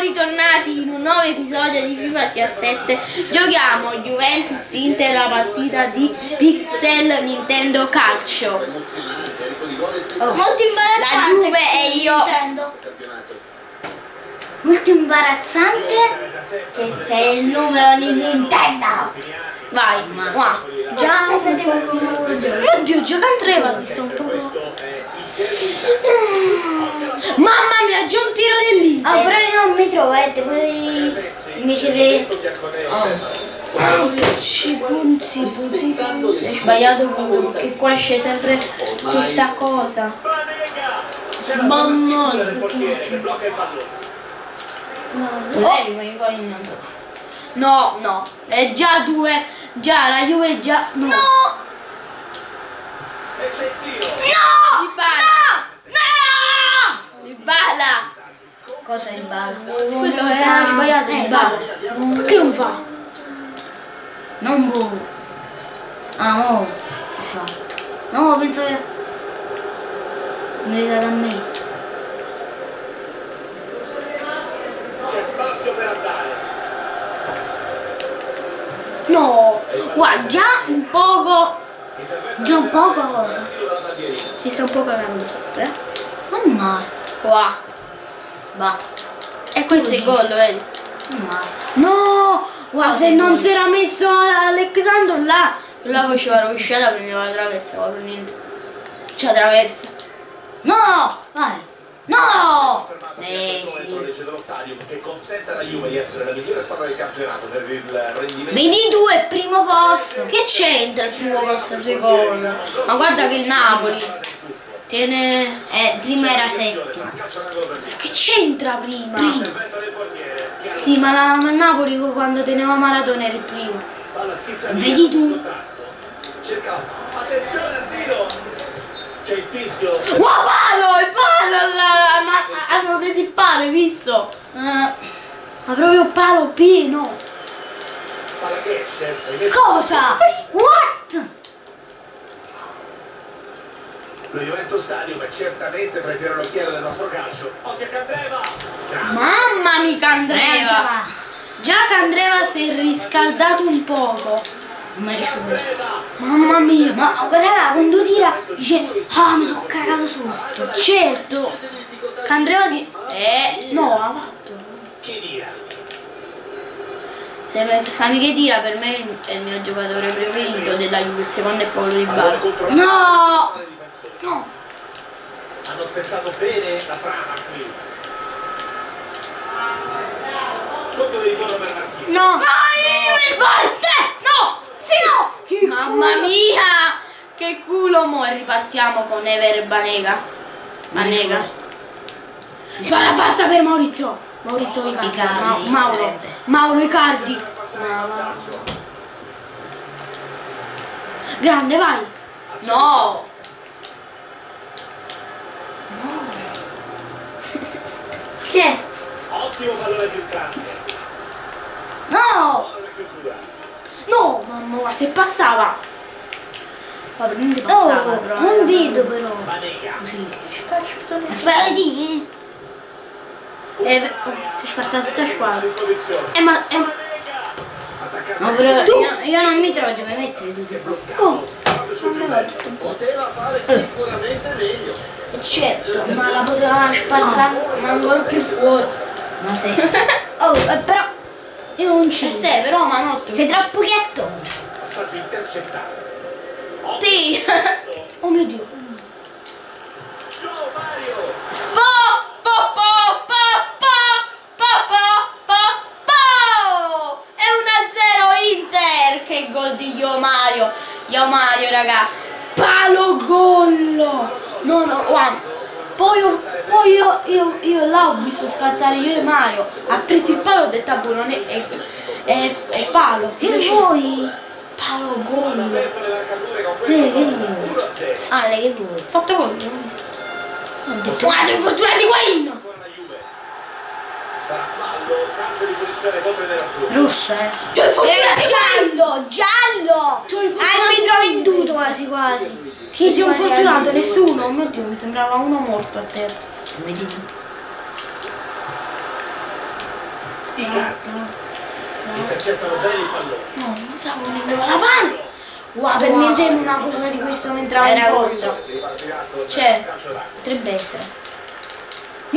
ritornati in un nuovo episodio di FIFA 17. Giochiamo Juventus Inter, la partita di Pixel Nintendo Calcio. Molto imbarazzante. La Juve e io. Nintendo. Molto imbarazzante che c'è il numero di Nintendo. Vai, Già oddio, gioca Andrea, si sta un po'. Mamma mia, già un tiro dell'Inter. però io non mi trovate, pure invece di... Ci punzi. Hai sbagliato tu, perché qua c'è sempre questa cosa. Mamma no, è già due, già la Juve è già... No! Dybala! Cosa è il balla? Quello che ha sbagliato il Dybala. Perché non fa? Non boh. Ah, oh, è fatto. No, penso che... mi è dato a me. C'è spazio per andare. No! Guarda, già un poco... Già un poco cosa? Ti sta un po' cagando sotto, Non male. Qua. Va. E questo è il gol, vedi? Non male. No! Guarda, Cosa se è non gol? si era messo Alexandro là faceva la rovesciata, prendeva la traversa, ma per niente. C'è la traversa. No! Vai! No! Sì. Dello stadio che consente alla Juve di essere la migliore squadra del campionato per il rendimento. Vedi due, primo posto. Che c'entra il primo posto secondo? Ma guarda che il Napoli tiene... Prima era settimo. Che c'entra prima? Sì, ma il Napoli quando teneva Maradona era il primo. Vedi tu. Cerca. Attenzione al tiro. C'è il fischio. Wow, il palo là! Ma hanno preso il palo, hai visto? Ma proprio palo pieno. Palla che esce. Cosa? What? Lo Juventus Stadium è certamente fra i tirocchieri del nostro calcio. Occhio a Candreva. Mamma mia, Candreva! Già Candreva si è riscaldato un poco. Mamma mia! Ma raga, quando tira dice ah, mi sono cagato sotto. Certo! Candreva di... no, ha fatto. Chi dirà? Se Sami che tira per me è il mio giocatore preferito della Juve, il secondo è Paolo Dybala. No! No! Hanno spezzato bene la trama qui. Colpo di ritorno per Marchini. No! No! Sì! No! Che Mamma mia! Che culo! Mo' ripartiamo con Ever e Banega. Banega. Spalla basta per Maurizio! Maurizio Icardi. Mauro Icardi. Grande, vai! No! Chi è? Ottimo pallone filtrante. No! Buona la chiusura. No! Mamma mia, se passava! Ma per niente passava, però. Non vedo però. Banega. Così che ci caspita. Fai di Si è scartata tutta la squadra. Disposizione. Ma Attaccato. Ma però io non mi trovo dove mettere tutti qua. Poteva fare sicuramente meglio. certo, ma la poteva spazzare ancora più fuori. Ma sei. Oh, però io non ci Sei però Manotto. sei troppo ghiattone. Passaggio intercettato. Sì. Oh mio Dio. Ciao Mario. È 1-0 Inter. Che gol di Io Mario. Io Mario, raga. Palo gol. No, guarda. Poi io là ho visto scattare io e Mario. Ha preso il palo, ho detto ah, boh, non è palo. Che vuoi? Palo gol. Che vuoi? Ale, che vuoi? Fatto gol, non ho visto. Ho detto Guarda, fortunati Wayne. Ancora la Juve. Sarà fallo, calcio di punizione contro i nerazzurri. rosso, C'ho i fortunati giallo, giallo! C'ho il fortunato Arbitro venduto quasi quasi. Chi si è un fortunato? Nessuno. Oh mio Dio, mi sembrava uno morto a terra. Vedi tu. Intercettano bene il pallone. No, non stavo prendendo la palla. Wow, permettetemi una cosa di questo mentre Era era gol. corso. Si ripartirà con C'è. calcio d'angolo. Potrebbe essere. No!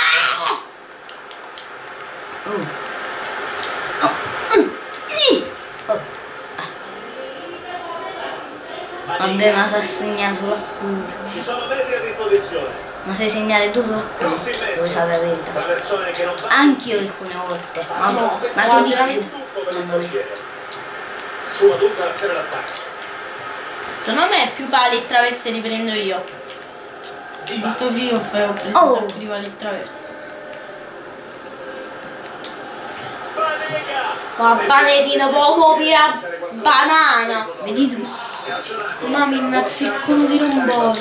Vabbè, ma sa segnare solo a culo. Ci sono metri a disposizione. Ma sai segnare tu solo a culo? Cross in Vuoi mezzo. sapere la verità? Traversone che non va. Anch'io alcune volte. Ma tu di più. Per il portiere. Sua dunque l'azione d'attacco. Secondo me più pali e traverse li prendo io. Tutto figo ho preso un sacco di pali e traverse. Banega. Ma panetino proprio pira banana. Vedi tu. Calcio d'angolo. Ma mi innazziccano di rombolo.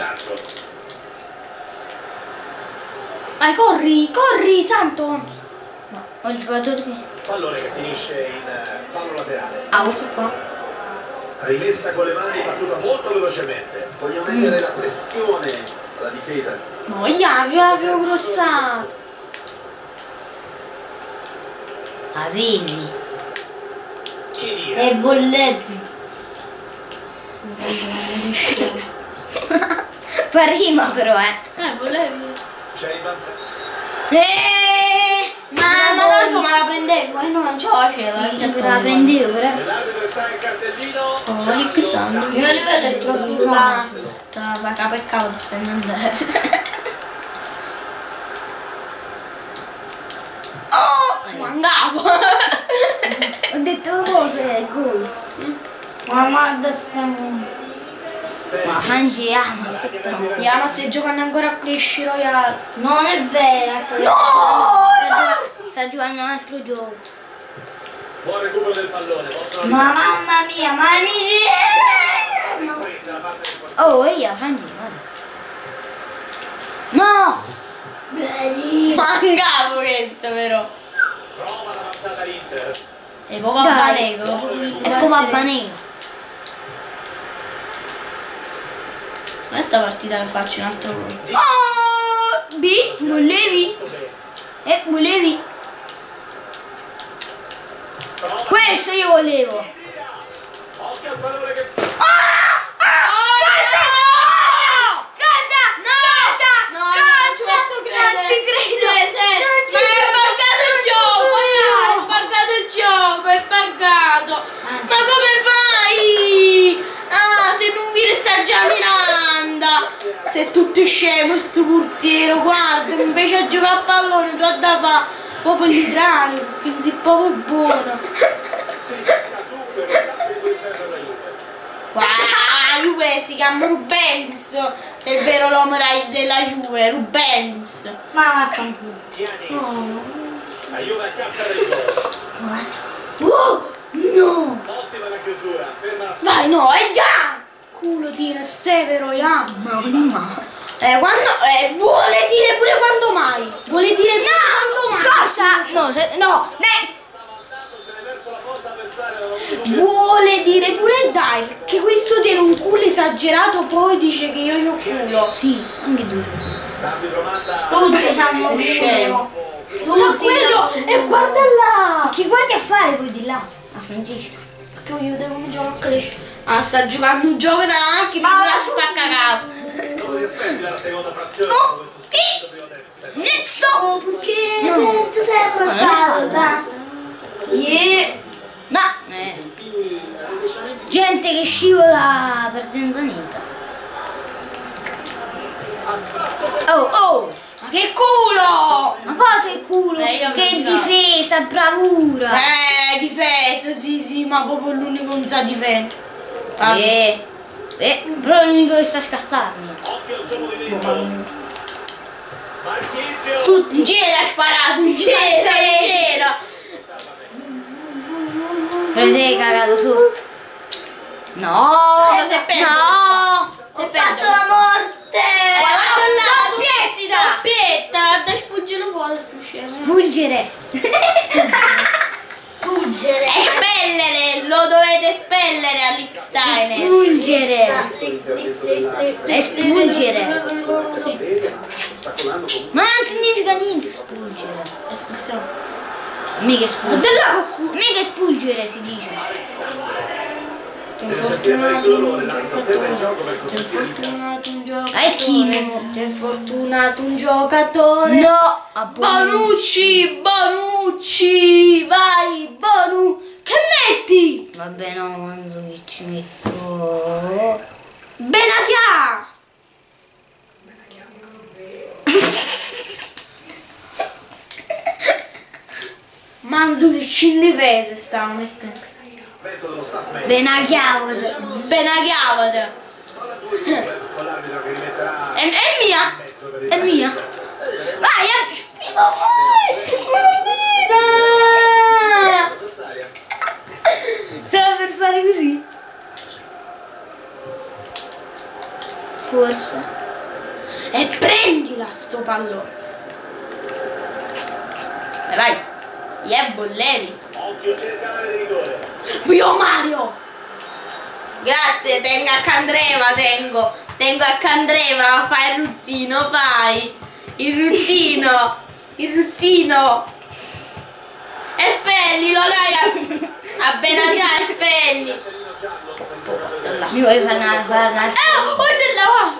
Vai, corri, corri, santo! No, ho giocato qui. Pallone che finisce in fallo laterale. Ah, questo qua. Rimessa con le mani, battuta molto velocemente. Vogliono mettere la pressione alla difesa. No, avevo grossato. Avevi. Che dire? E volevi. Fa rima però, Volevi. C'è il vantaggio. Ma tanto me la prendevo, ma io non ce la facevo. Sì, la prendevo però. L'arbitro sta in cartellino. Oh, Alexandro, il mio livello è troppo basso. Va capo e capo ti stai andando. Oh! Mandavo! Ho detto cosa è gol. Ma guarda stiamo. Ma Frangi ama sto Ma stai giocando ancora a Clash Royale? Non è vero. No! Sta giocando un altro gioco. Buon recupero del pallone. Possono Ma mamma mia, ma mi riprendere la parte del portiere. Oh, eia, Frangi, guarda. No! Mancavo questo però. Prova l'avanzata l'Inter. E proprio a Dai. Banego. È come a Banega. Questa partita la faccio un altro gol. Oh! B, volevi? Volevi? Questo io volevo. Occhio al pallone che... Cosa? Non ci credo. Non ci Ma è credo. buggato il gioco, è buggato il gioco, è buggato. Ma come fai? Ah, se non vi sta già Miranda. Sei tutto scemo sto portiere, guarda, invece a giocare a pallone tu ha da fare proprio l'idraulico, perché non sei proprio buono. Sì, dunque, vantaggio di 2-0 alla Juve. Wow, Juve si chiama Rubens. Sei il vero l'uomo della Juve, Rubens. Ma vaffanculo. Pjanic. La Juve accappa il gol. Oh, no! Ottima la chiusura. Ferma la... Vai, no, è già! Culo tira, severo, ya. Ma prima. Quando, vuole dire pure quando mai. Vuole dire pure quando mai. Cosa? No, no. Stava andando, se ne verso la porta a pensare alla lavoro. Vuole dire pure dai, perché questo tiene un culo esagerato, poi dice che io c'ho culo. Sì, anche tu. L'arbitro manda... Tutti sanno scemo. Ma quello, e guarda là. Che guardi a fare poi di là? Ah, Francesco. Che io devo giocare a Clash. Ah, sta giocando un gioco da anche, ma la spacca capo. Come ti aspetti dalla seconda frazione? Oh, Primo tempo. Nezzo! Perché tu sei stata? No! Gente che scivola per Genzanezza. A spasso per... Oh! Ma che culo! Ma cosa è culo? Io Che mi difesa, bravura! Difesa, sì, ma proprio l'unico che non sa difendere. Però è l'unico che sta scartarmi. Occhio al suo movimento. Marchisio. Tu in giro hai sparato, in giro. Però sei cagato sotto. No! No, se perdo. No! Se perdo. la morte! Guarda là, Doppietta! doppietta, guarda spuggere fuori sto scemo. Sfuggere! Spuggere. Espellere, lo dovete espellere all'Ixtainer. Sfuggere! Espulgere! Sta colando comunque. Ma non significa niente espulgere. Espressione. Mica espulgere. Della Mica espulgere si dice. Deve sapere il colore, l'arbitro tema in gioco per Ti è consentire il fortunato un giocatore. È Chimo. Ti è fortunato un giocatore. No, a Bonucci, Bonucci, vai, Bonu. Che metti? Vabbè, no, Manzo ci metto. Benatia. Mandzukic in difesa stava mettendo. mezzo dello staff medico. Benachiavate. Benachiavate. Palla 2-2 con l'arbitro che rimetterà È mia. in mezzo per il È mia. Vai, avversaria. Solo per fare così. Forse. E prendila sto pallone. E vai. Bollevi. Occhio, c'è il canale di rigore. Pio Mario. Grazie, tengo a Candreva, tengo a Candreva, fai il ruttino, fai. Il ruttino. Espellilo, dai, a Benatia, espelli. Mi vuoi fare una Oh, c'è la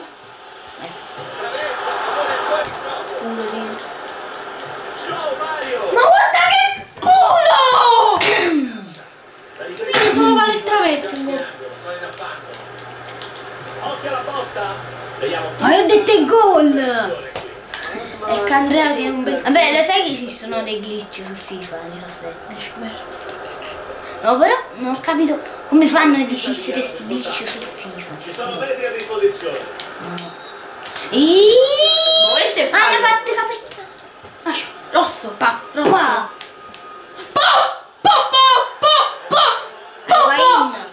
Ciao Mario. Ma guarda che culo! Vedi solo vale il traverso. Occhio alla botta. Vediamo. Ma io ho detto il gol! E che Andrea tiene un bel... Vabbè, lo sai che esistono dei glitch su FIFA 17? Hai scoperto? No, però non ho capito come fanno ad esistere questi glitch su FIFA. Ci sono vetri a disposizione. Questo è Hanno fallo. fatto capecca. Rosso. Rosso. Qua. Higuain.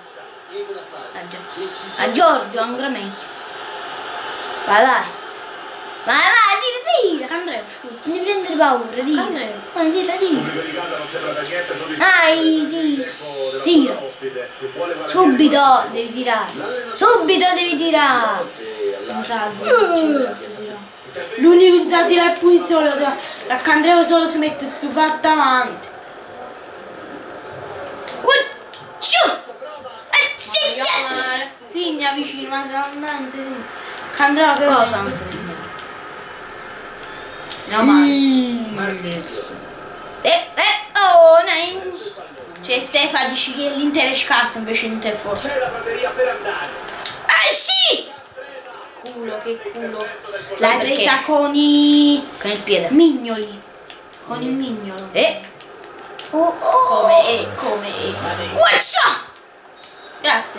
A Giorgio ancora meglio. Vai, vai. Vai, tira. Andrea, scusa. Non ti prendere paura, tira. Andrea. Vai, tira. Il pubblico di casa non sembra per niente soddisfatto. Dai, tira. Subito devi tirare. Subito devi tirare. Un salto. L'unico che sa tirare il punizione, la Candreva solo si mette stufato avanti. Tigna vicino, ma non si sente. Candreva però... Cosa non si sente? No, ma... Oh, nice. Cioè Stefa dici che l'Inter è scarso invece l'Inter è forte. C'è la prateria per andare. Sì! Culo, che culo. L'hai presa con i... Con il piede. mignoli. Con il mignolo. Come? What's Grazie.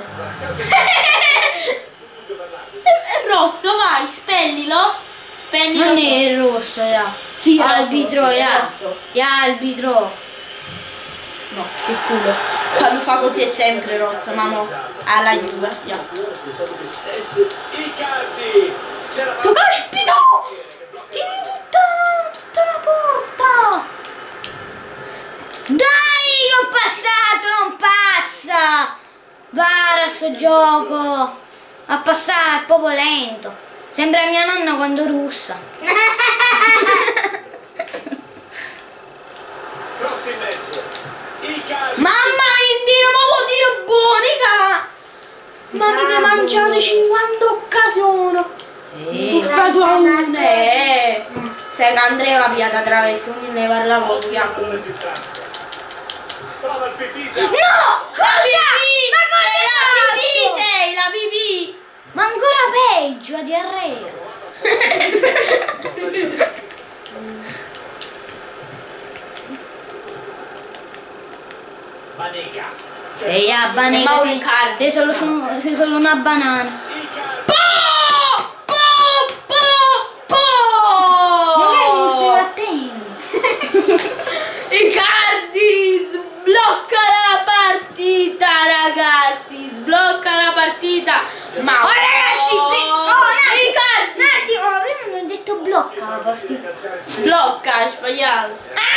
È rosso, vai, spellilo. Spegnilo. Non è il rosso, ya. Sì, è arbitro, rosso, sì, è ya. rosso. Ya, arbitro. No, che culo. Quando fa così è sempre rosso, ma no. Alla Juve. Ya. Pensavo che stesse Icardi. C'è la Tu caspita! Tieni tutta la porta! Dai, ho passato, non passa. Vara sto gioco. A passare, è proprio lento. Sembra mia nonna quando russa. cross in mezzo. Icardi. Mamma, indino, ma tiro buonica! Ma avete mangiato 50 occasioni! Uffa 2-1! Se Andrea va via da traverso, non ne parlavo Non è più tanto. Prova il pipì. No! Cosa? Ma cosa hai La pipì fatto? sei, la pipì! Ma ancora peggio, a diarrea. Banega. Ehi, a banana, Mauro sei, Icardi. sei solo una banana. Icardi. Magari non stai attento. Icardi sblocca la partita, ragazzi, sblocca la partita. Ma Oh ragazzi, Icardi un attimo, prima non ho detto blocca la partita. sblocca, hai sbagliato.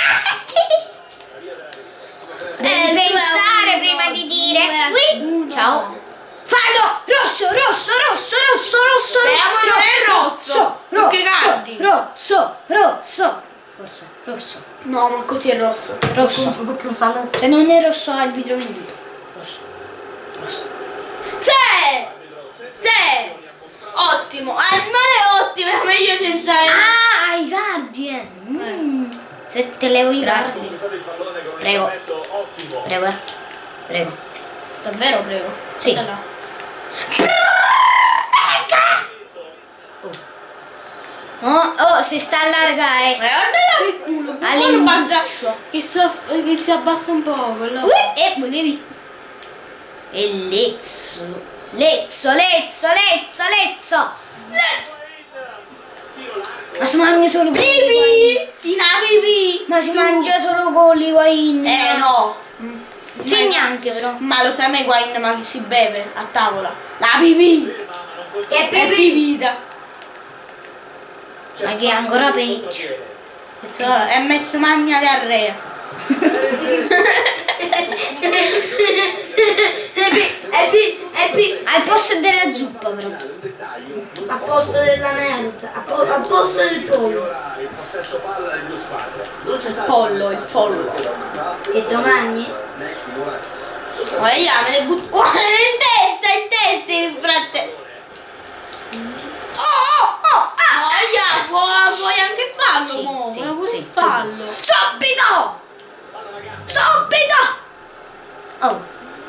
Devi pensare prima di dire. Qui. Ciao. Fallo! Rosso, rosso, rosso, rosso, rosso, Speriamo non è rosso. Perché Icardi. rosso, rosso. Forse, rosso. No, ma così è rosso. Rosso. Perché fanno? Se non è rosso arbitro venduto. Rosso. Sì! Sì! Ottimo! Non è ottimo, era meglio senza... Ah, i Guardian! Se te levo i Grazie. Guardian. Prego. Prego, prego. Davvero prego? Sì. Guarda là. Oh, si sta allargando. Guarda là che culo! Non basta che si abbassa un po'. E volevi... E Lezzo. Lezzo. Ma si mangia solo Bibi! Si na bibi! Ma si mangia solo con l'Higuain. No! Segna anche però. Ma lo sai me Higuain, ma che si beve a tavola? La bibi! È bibita! Ma che è ancora peggio. È messo magna di arrea. Al posto della zuppa però. A posto della merda, a posto del pollo. Il possesso palla delle due squadre. Non c'è stato Il pollo. E domani? Guarda, me le butto. Oh, in testa il fratello. Vuoi anche farlo, Sì, mo? sì, Vuoi pure sì, farlo? Subito! Oh.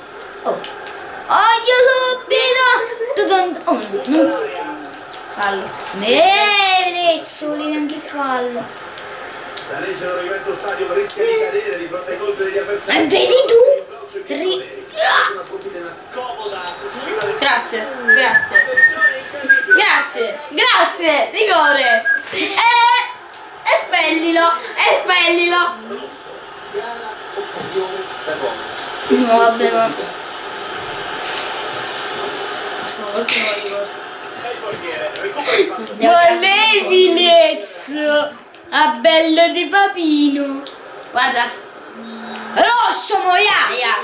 Voglio subito! Oh, no. Fallo. Lezzo, devi anche farlo. La legge non diventa stadio rischia di cadere di fronte ai colpi degli avversari. Vedi tu? Una sconfitta una scomoda uscita del Grazie. pressione incredibile. Grazie, rigore. Espellilo. Rosso. Chiara occasione per Roma. No, vabbè, ma... E il portiere recupera il pallone. Volevi Lezzo! A bello di papino! Guarda. Rosso, moia!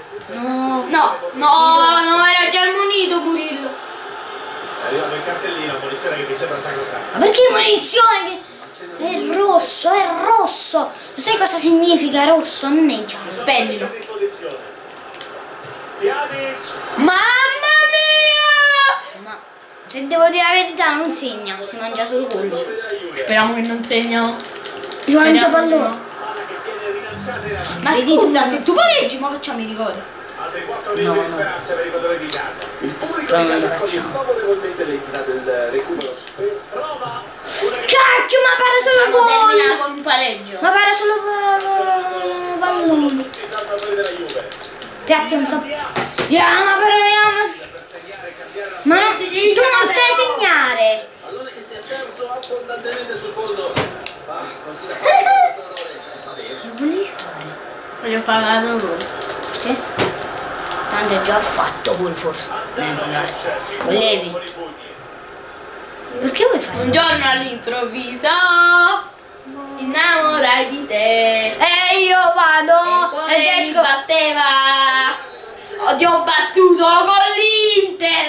No, era già ammonito Murillo. È arrivato il cartellino, munizione che mi sembra sacrosanta. Ma perché munizione? È rosso! Tu sai cosa significa rosso? Non è giallo. Spellilo. A disposizione. Pjanic. Mamma mia! Ma se devo dire la verità non segna, si mangia solo quello. Della Juve. Speriamo che non segna. Si mangia pallone. Palla che viene rilanciata in avanti. Ma Vedi scusa, tu, se tu pareggi, ma facciamo i rigori. Altri 4 minuti di speranza per i padroni di casa. Il pubblico di casa accoglie favorevolmente l'entità del recupero. Prova. Cacchio, ma pare solo Termina gol! con un pareggio. Ma pare solo pallone. Tutti i salvatori della Juve. Piatti non so. Ma però Per segnare e cambiare la Ma no, tu non sai segnare! pallone che si è perso abbondantemente sul fondo. Non si dà fa bene. Che volevi fare? Voglio fare la gol. Che? Tanto è già fatto gol forse. Volevi? Con i pugni. Perché vuoi fare? Un giorno all'improvviso innamorai di te. E io vado E ed mi esco. batteva. Ti ho battuto con l'Inter.